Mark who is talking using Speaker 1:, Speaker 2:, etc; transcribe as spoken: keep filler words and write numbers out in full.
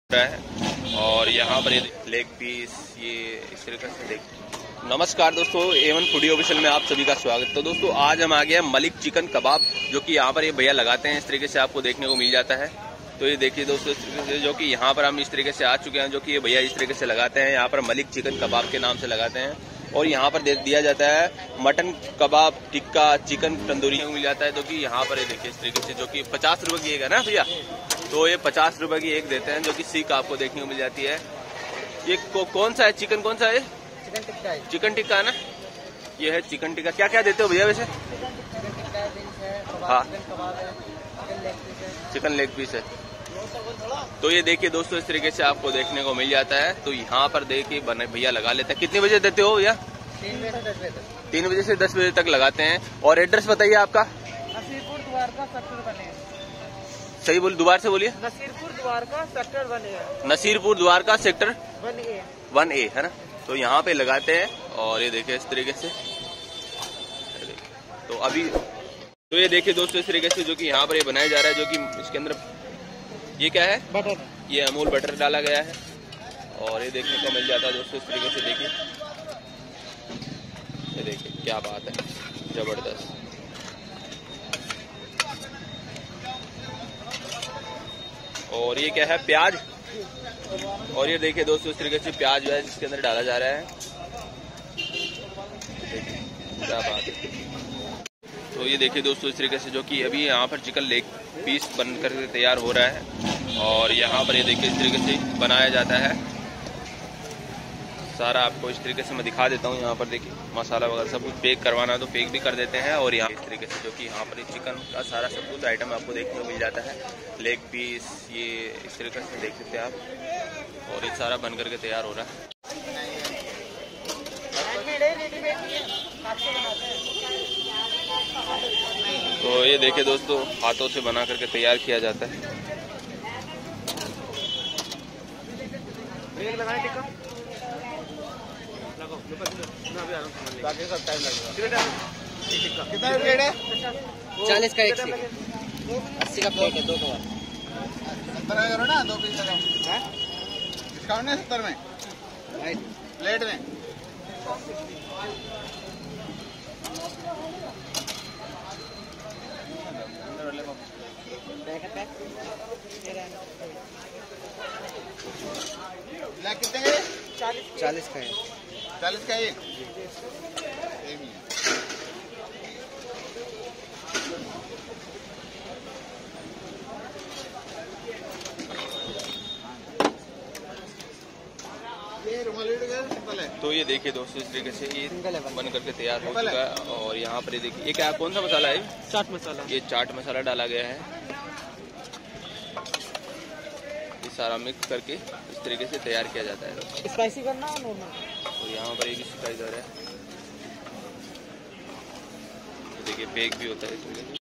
Speaker 1: है और यहाँ पर ये लेग पीस ये इस तरीके से देख। नमस्कार दोस्तों, एवन फूडी ऑफिशियल में आप सभी का स्वागत। तो दोस्तों आज हम आ गए हैं मलिक चिकन कबाब, जो कि यहाँ पर ये भैया लगाते हैं। इस तरीके से आपको देखने को मिल जाता है। तो ये देखिए दोस्तों, इस तरीके से जो कि यहाँ पर हम इस तरीके से आ चुके हैं, जो कि ये भैया इस तरीके से लगाते हैं। यहाँ पर मलिक चिकन कबाब के नाम से लगाते हैं और यहाँ पर दे दिया जाता है मटन कबाब, टिक्का, चिकन तंदूरी मिल जाता है। जो कि यहाँ पर ये देखिए इस तरीके से, जो कि पचास रुपए की एक है ना भैया, तो ये पचास रुपए की एक देते हैं, जो कि सीख आपको देखने को मिल जाती है। ये को, कौन सा है चिकन, कौन सा है?
Speaker 2: चिकन टिक्का है।
Speaker 1: चिकन टिक्का है ना, ये है चिकन टिक्का। क्या क्या देते हो भैया वैसे?
Speaker 2: चिकन टिक्का है, विंग्स है, कबाब,
Speaker 1: हाँ,
Speaker 2: चिकन कबाब है, चिकन लेग पीस है।
Speaker 1: चिकन लेग पीस है। तो ये देखिए दोस्तों, इस तरीके से आपको देखने को मिल जाता है। तो यहाँ पर देखिए बने भैया लगा लेते हैं। कितने बजे देते हो भैया?
Speaker 2: तीन बजे से दस बजे तक।
Speaker 1: तीन बजे से दस बजे तक लगाते हैं। और एड्रेस बताइए आपका।
Speaker 2: नसीरपुर द्वारका सेक्टर बने हैं।
Speaker 1: सही बोल, दोबारा से बोलिए।
Speaker 2: नसीरपुर द्वारका सेक्टर बने हैं।
Speaker 1: Naseerpur Dwarka sector
Speaker 2: one A
Speaker 1: one A है ना। तो यहाँ पे लगाते हैं और ये देखिए इस तरीके से। तो अभी तो ये देखिए दोस्तों, इस तरीके से जो कि यहाँ पर ये बनाया जा रहा है, जो कि इसके अंदर ये क्या है?
Speaker 2: बटर।
Speaker 1: ये अमूल बटर डाला गया है और ये देखने को मिल जाता है दोस्तों। इस तरीके से देखिए, ये देखिए क्या बात है, जबरदस्त। और ये क्या है? प्याज। और ये देखिए दोस्तों, इस तरीके से प्याज जो है जिसके अंदर डाला जा रहा है। देखिए क्या बात है। तो ये देखिए दोस्तों, इस तरीके से जो कि अभी यहाँ पर चिकन लेग पीस बन कर तैयार हो रहा है और यहाँ पर ये देखिए इस तरीके से बनाया जाता है सारा। आपको इस तरीके से मैं दिखा देता हूँ। यहाँ पर देखिए मसाला वगैरह सब कुछ पैक करवाना है तो पैक भी कर देते हैं। और यहाँ इस तरीके से जो कि यहाँ पर चिकन का सारा सब कुछ आइटम आपको देखने को मिल जाता है। लेग पीस ये इस तरीके से देख सकते हैं आप। और ये सारा बन करके तैयार हो रहा है। तो ये देखिए दोस्तों, हाथों से बना करके तैयार किया जाता है।
Speaker 2: कितना प्लेट है? चालीस का एक सीख, अस्सी का प्लेट है, दो कबाब।
Speaker 3: सत्तर में करो ना, दो पीस डिस्काउंट है सत्तर में प्लेट में। कितने का?
Speaker 2: चालीस चालीस का है।
Speaker 3: चालीस का एक।
Speaker 1: तो ये देखिए दोस्तों, इस तरीके से ये बन करके तैयार हो चुका है। और यहाँ पर ये देखिए, ये क्या कौन सा मसाला है?
Speaker 2: चाट मसाला।
Speaker 1: ये चाट मसाला डाला गया है। ये सारा मिक्स करके इस तरीके से तैयार किया जाता है।
Speaker 2: स्पाइसी करना है नॉर्मल?
Speaker 1: तो यहाँ पर एक स्पाइसर है, देखिए पैक भी होता है इस तरीके से।